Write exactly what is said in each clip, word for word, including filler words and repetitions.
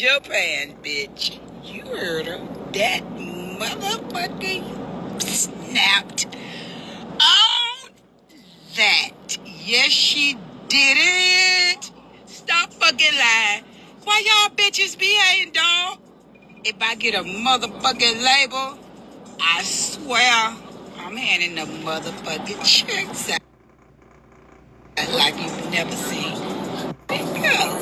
Japan, bitch. You heard her. That motherfucking snapped on that. Yes, she did it. Stop fucking lying. Why y'all bitches be hating, dog? If I get a motherfucking label, I swear I'm handing the motherfucking checks out like you've never seen. Yeah.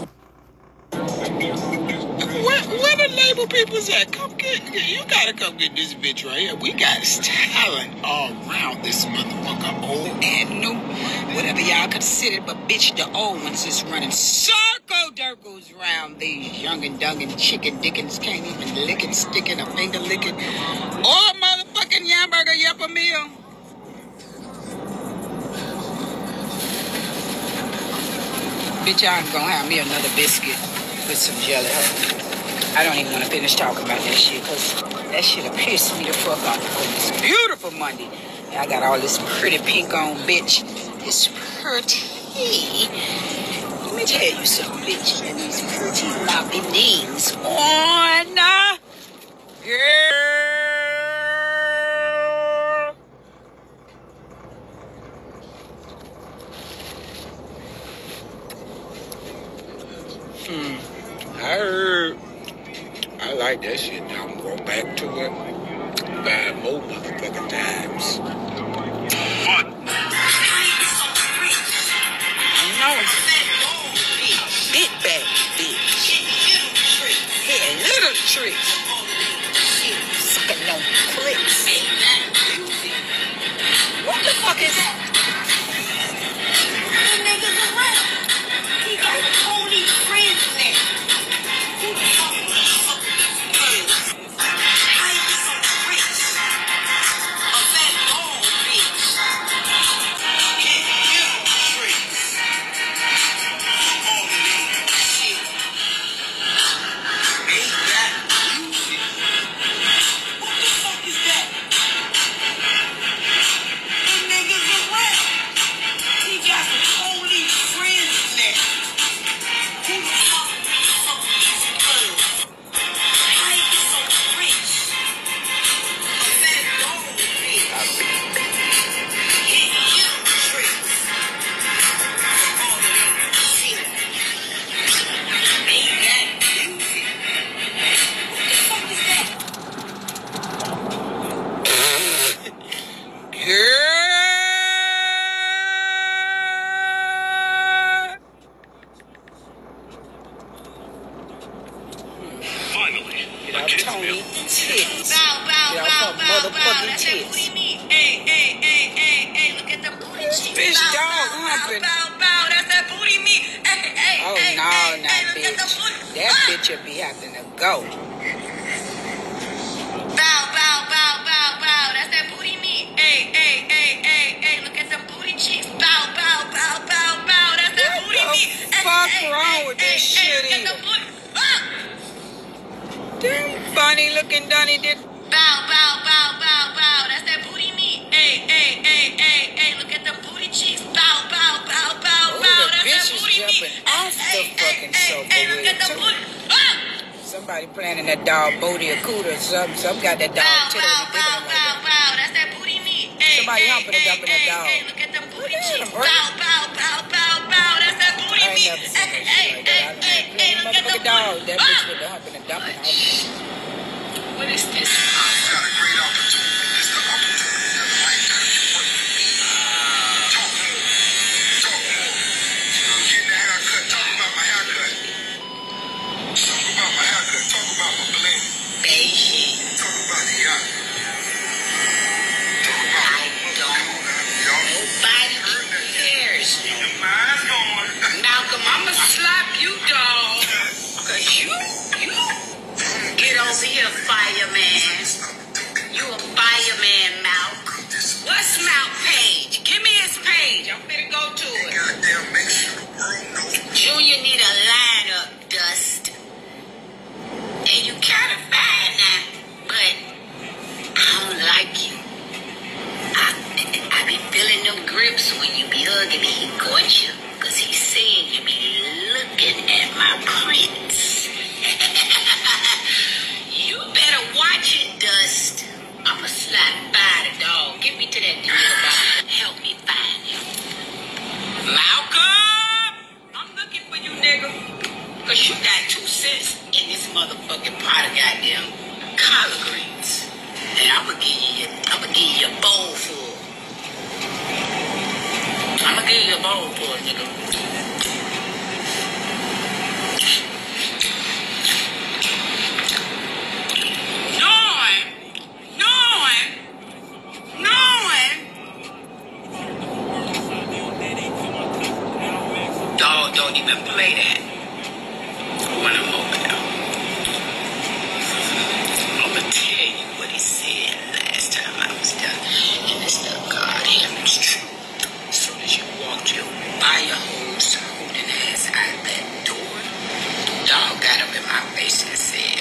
Where, where the label people's at? Come get, you gotta come get this bitch right here. We got talent all around this motherfucker, old and new. Whatever y'all consider, but bitch, the old ones is running circle circles around these young and dung and chicken dickens can't even lick it, sticking a finger licking. Or motherfucking Yamburger Yupper meal. Bitch, I'm gonna have me another biscuit with some jelly. I don't even want to finish talking about that shit, because that shit'll piss me the fuck off on this beautiful Monday. And I got all this pretty pink on, bitch. It's pretty. Let me tell you something, bitch. And these pretty floppy knees on, uh, girl. Hmm. I heard. I like that shit. Now I'm going back to it five more motherfucking times. What? I know. Big bag, bitch. Yeah, little tricks. Sucking no clicks. What the fuck is that? The niggas around. He got Tony friends there. Who the fuck is that? Some, some got that dog tittering and digging like that. Somebody humping and dumping that dog. Look at them booty cheeks. Bow, bow, bow, bow, bow. That's that booty meat. I ain't never seen that shit like that. I don't know. Motherfucking dog. That bitch with the humping and dumping. What is this? I've got a great opportunity. It's the opportunity of a lifetime. Talk more. Talk more. I'm getting a haircut. Talk about my haircut. Talk about my haircut. Talk about my bling. Talk about the yacht. Talk about it. Nobody cares. Malcolm, I'ma slap you, dog. Cause you, you get over here, fireman. You a fireman, Malk. What's Malk page? Give me his page. I'm finna go to it. Goddamn, make sure the world knows. Junior need a line up, Dust. And you kind of fine now, but nigga. Cause you got two cents in this motherfucking pot of goddamn collard greens. And I'ma give you, I'ma give you a bowl full. I'ma give you a bowl full, nigga. Knowing, knowing, knowing. Dog don't even play that when I'm over there. I'ma tell you what he said last time I was there. And it's the God heaven's truth. As soon as you walked your fire hose holding ass out that door, dog got up in my face and said,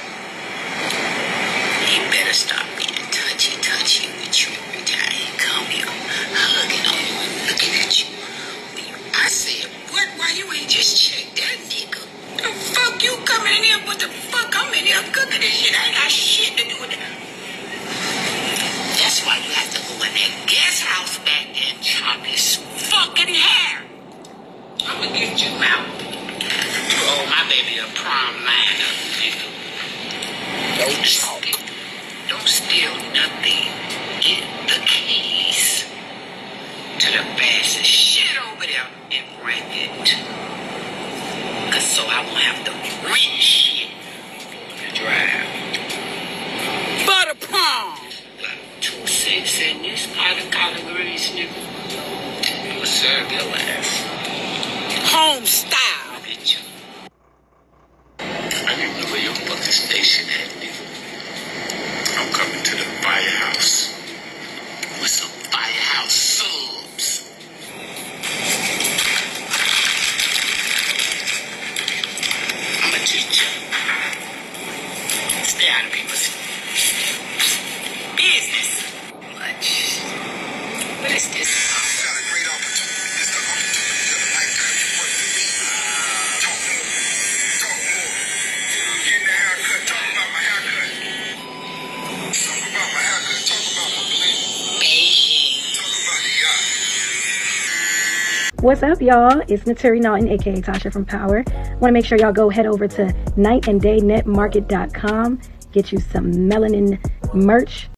he better stop being touchy touchy with you every time he come here, hugging on you and looking at you. I said, what? Why you ain't just check that nigga? The fuck you coming in here? What the fuck I'm in here cooking this shit? I ain't got shit to do with that. That's why you have to go in that guest house back and chop his fucking hair. I'ma get you out. Oh, my baby a prom lineup, nigga. Don't steal. Don't steal nothing. Get the keys to the fastest shit over there and bring it. Cause so I won't have to rent shit to drive. Butter prom! Got two cents in this pot of collard greens, nigga. I'ma serve your ass. Home style, bitch. I didn't know where your fucking station at, nigga. I'm coming to the firehouse with some firehouse subs. I'ma teach you. Stay out of people's business. Much. What is this? Got a great opportunity. It's the opportunity of a lifetime. You want to meet me? Talk more. Talk more. Getting the haircut. Talk about my haircut. Talk about my haircut. Talk about my bling. Talk about the yacht. What's up, y'all? It's Naturi Naughton, aka Tasha from Power. Want to make sure y'all go head over to night and day net market dot com. Get you some melanin merch.